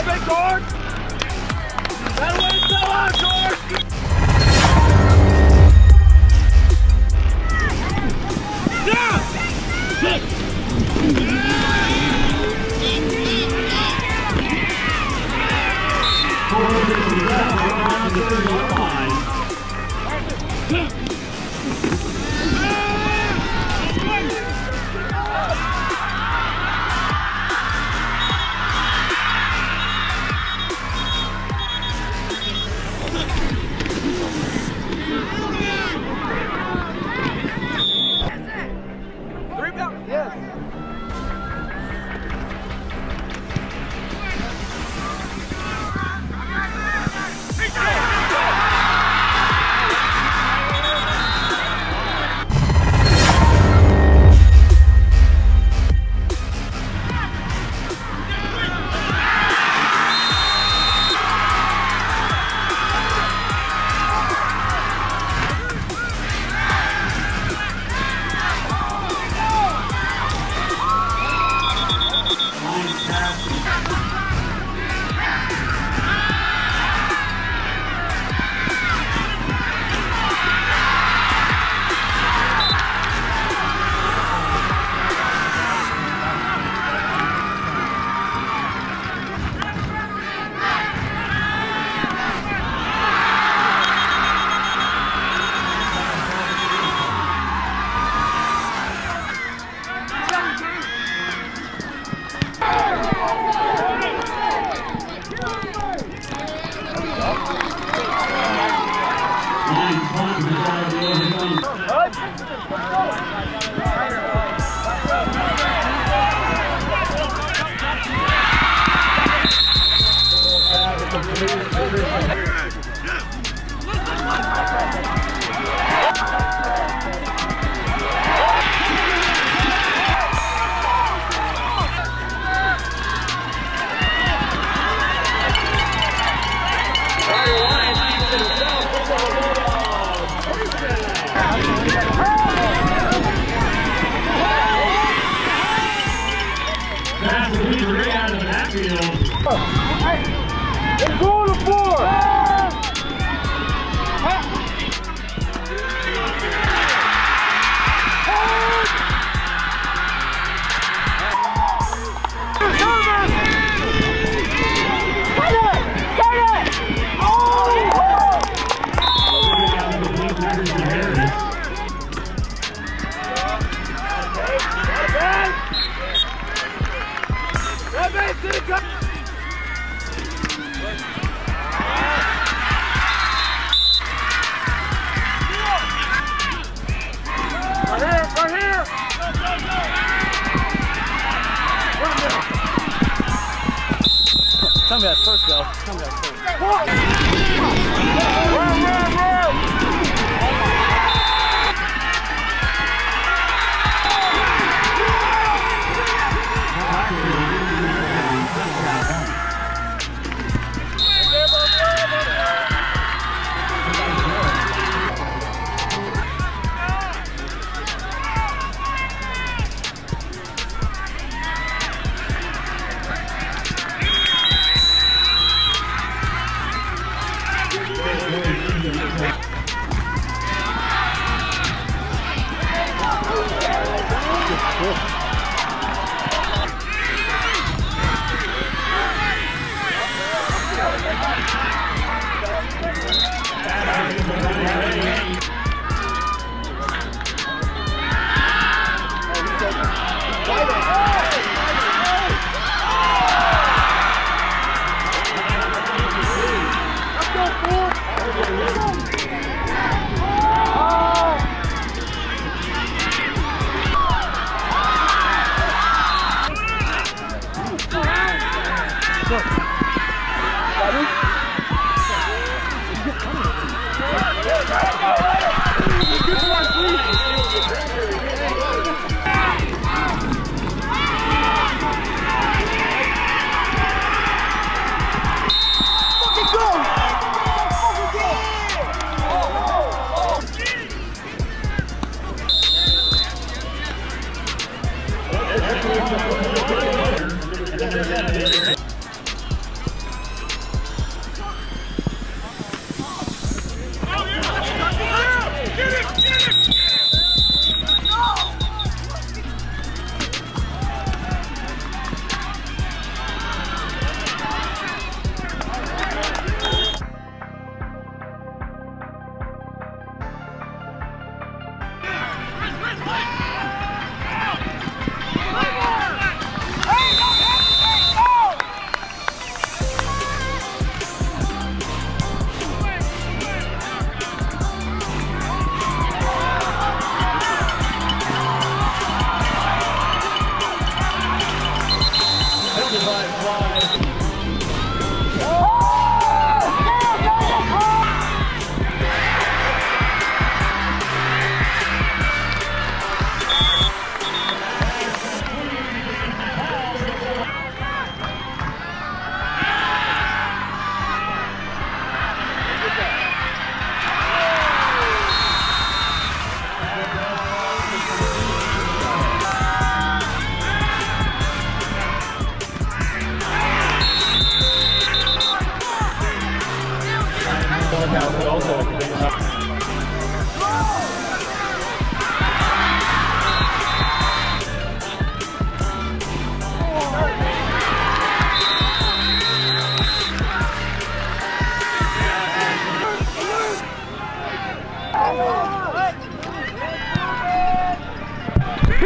That big guard! That way, so on, George! Let's go on the floor! Tell me that first, though. Tell me that first.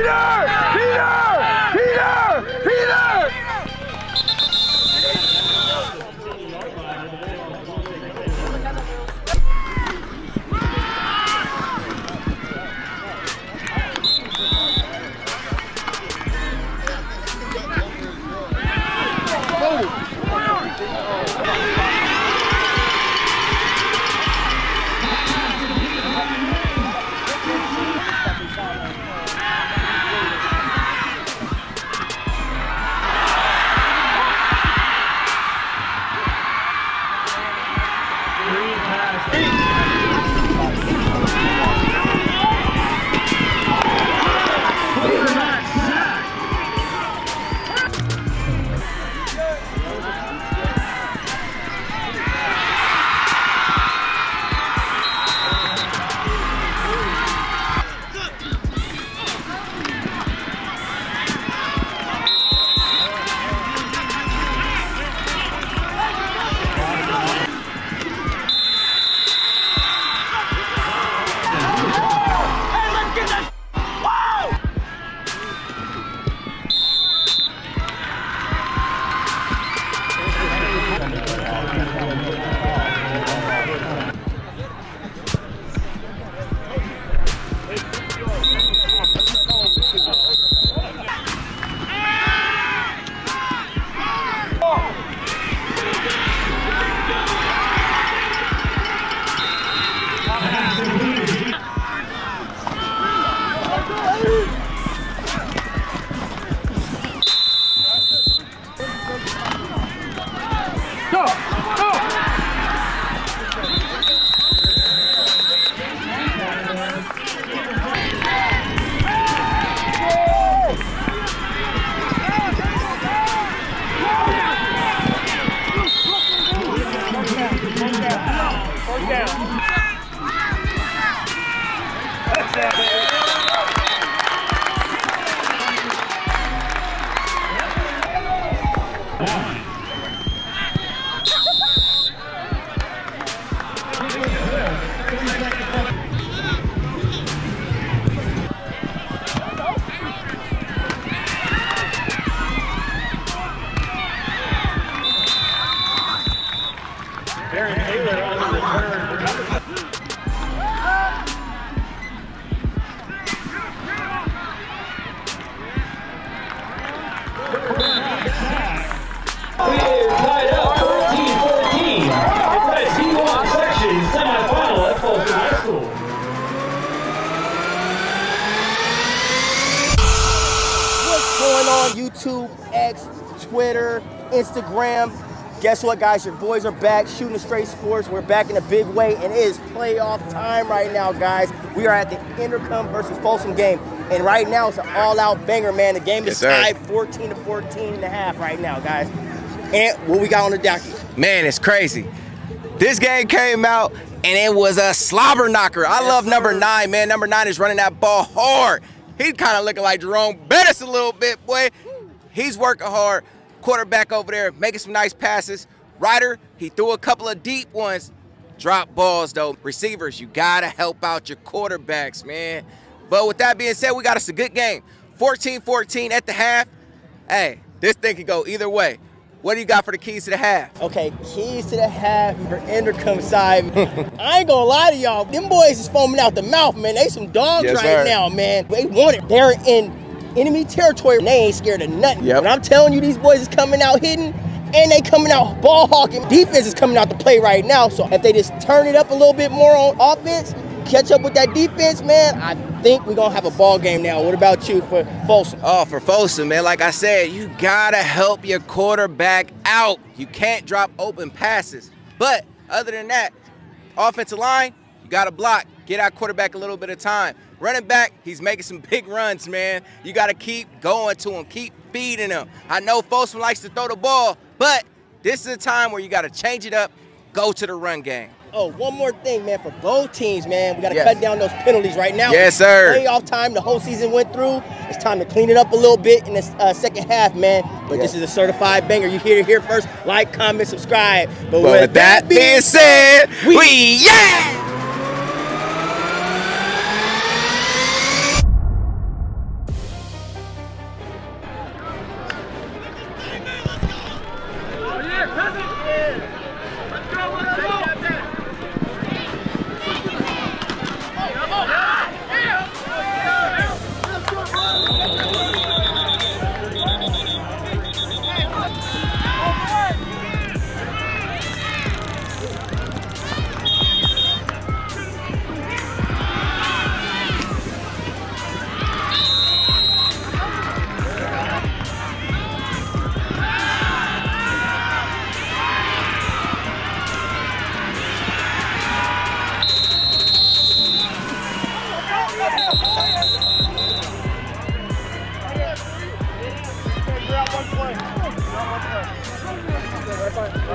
Semi-final at Folsom High School. What's going on YouTube, X, Twitter, Instagram? Guess what, guys? Your boys are back, shooting straight sports. We're back in a big way, and it is playoff time right now, guys. We are at the Inderkum versus Folsom game, and right now it's an all-out banger, man. The game is tied 14-14 and a half right now, guys. And what we got on the docket? Man, it's crazy. This game came out, and it was a slobber knocker. I love number 9, man. Number 9 is running that ball hard. He's kind of looking like Jerome Bettis a little bit, boy. He's working hard. Quarterback over there making some nice passes. Ryder, he threw a couple of deep ones. Drop balls, though. Receivers, you got to help out your quarterbacks, man. But with that being said, we got us a good game. 14-14 at the half. Hey, this thing could go either way. What do you got for the keys to the half? Okay, keys to the half for Inderkum side. I ain't gonna lie to y'all. Them boys is foaming out the mouth, man. They some dogs now, man. They want it. They're in enemy territory. They ain't scared of nothing. But I'm telling you, these boys is coming out hitting, and they coming out ball hawking. Defense is coming out to play right now. So if they just turn it up a little bit more on offense, catch up with that defense, man, I think we're gonna have a ball game now. What about you for Folsom? Oh, for Folsom, man, like I said, you gotta help your quarterback out. You can't drop open passes. But other than that, offensive line, you gotta block. Get our quarterback a little bit of time. Running back, he's making some big runs, man. You gotta keep going to him, keep feeding him. I know Folsom likes to throw the ball, but this is a time where you gotta change it up, go to the run game. Oh, one more thing, man, for both teams, man. We got to cut down those penalties right now. Yes, sir. Playoff time, the whole season went through. It's time to clean it up a little bit in the second half, man. But this is a certified banger. You hear it here first. Like, comment, subscribe. But with that being said, yeah!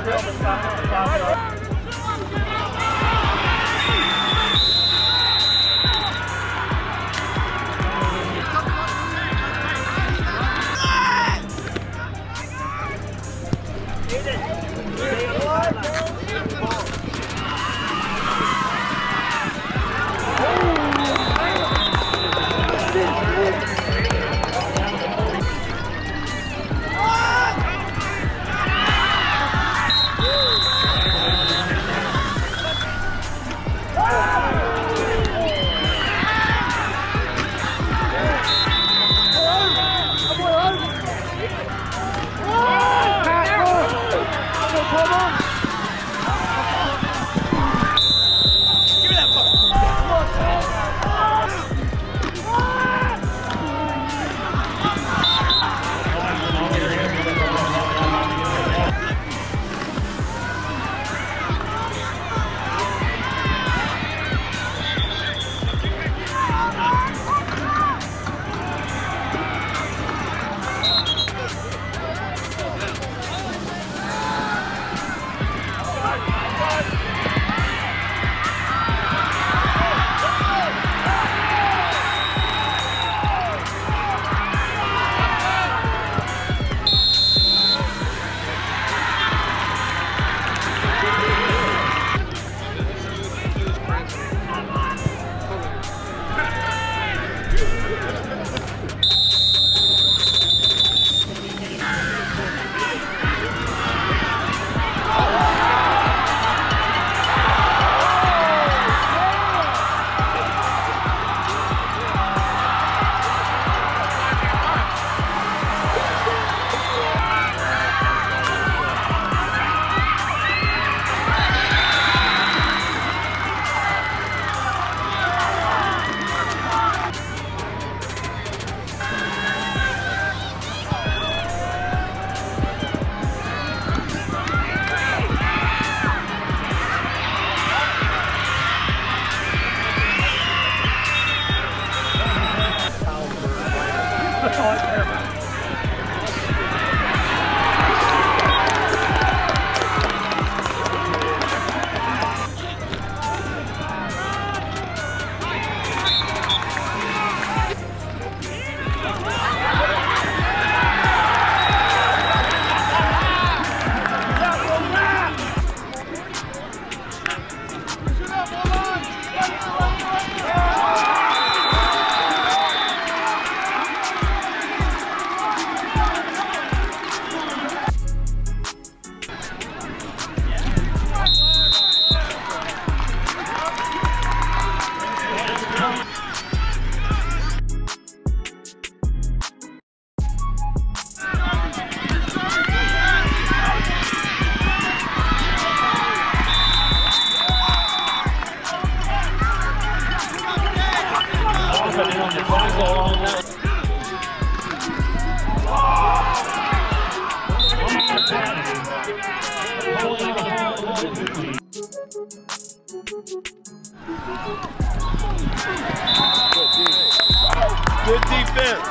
Good defense.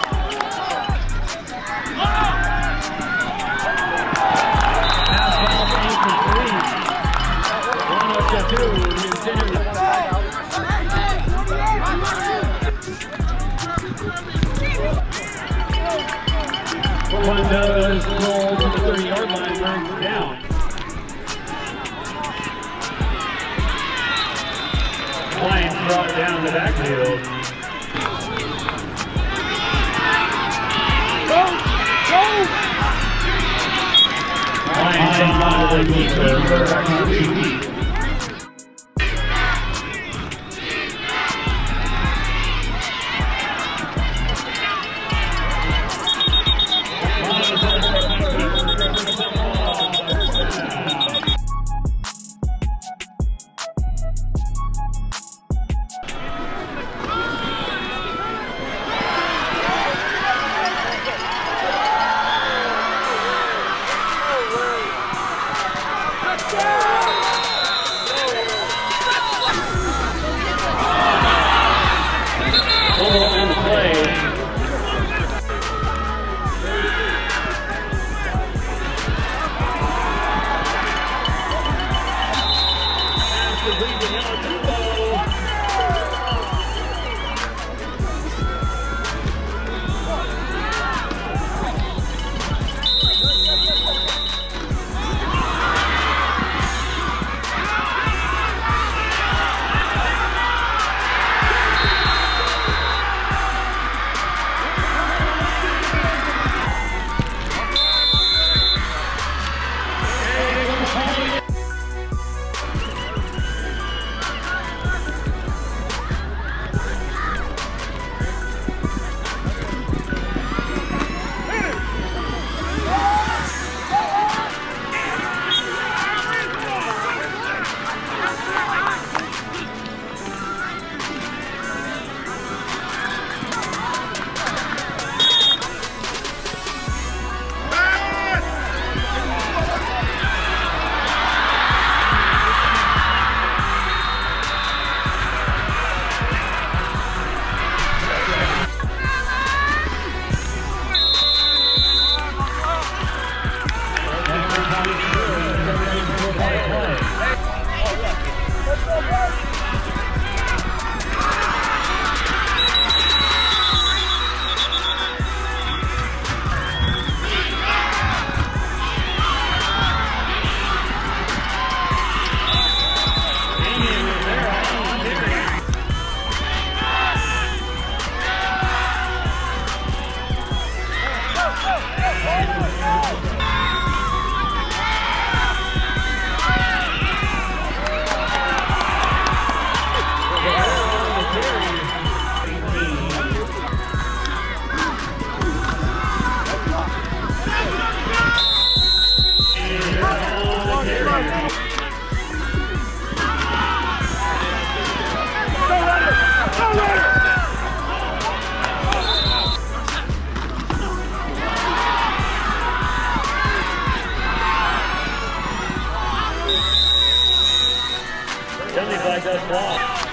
One does roll to the 30-yard line, turns down. Lions brought down the backfield. Lions on the keeper for QB. like that swap.